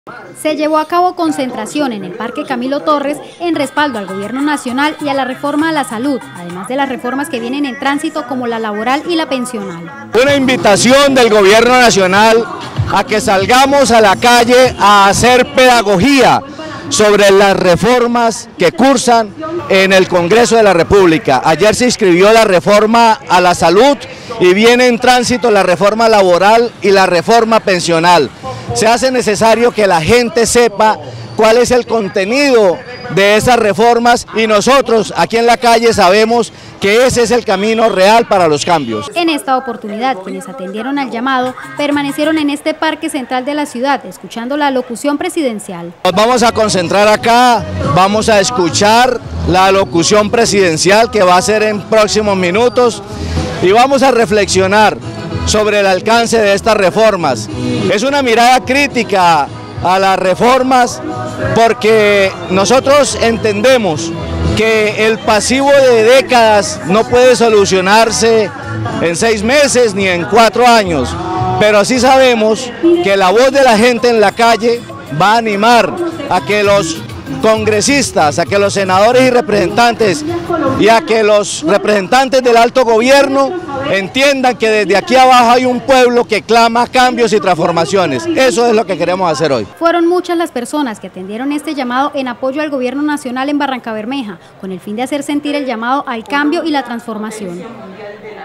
Se llevó a cabo concentración en el Parque Camilo Torres en respaldo al gobierno nacional y a la reforma a la salud, además de las reformas que vienen en tránsito como la laboral y la pensional. Una invitación del gobierno nacional a que salgamos a la calle a hacer pedagogía sobre las reformas que cursan en el Congreso de la República. Ayer se inscribió la reforma a la salud y viene en tránsito la reforma laboral y la reforma pensional. Se hace necesario que la gente sepa cuál es el contenido de esas reformas y nosotros aquí en la calle sabemos que ese es el camino real para los cambios. En esta oportunidad, quienes atendieron al llamado permanecieron en este parque central de la ciudad, escuchando la locución presidencial. Nos vamos a concentrar acá, vamos a escuchar la locución presidencial que va a ser en próximos minutos y vamos a reflexionar sobre el alcance de estas reformas. Es una mirada crítica a las reformas porque nosotros entendemos que el pasivo de décadas no puede solucionarse en 6 meses ni en 4 años, pero sí sabemos que la voz de la gente en la calle va a animar a que los congresistas, a que los senadores y representantes y a que los representantes del alto gobierno entiendan que desde aquí abajo hay un pueblo que clama cambios y transformaciones. Eso es lo que queremos hacer hoy. Fueron muchas las personas que atendieron este llamado en apoyo al gobierno nacional en Barrancabermeja, con el fin de hacer sentir el llamado al cambio y la transformación.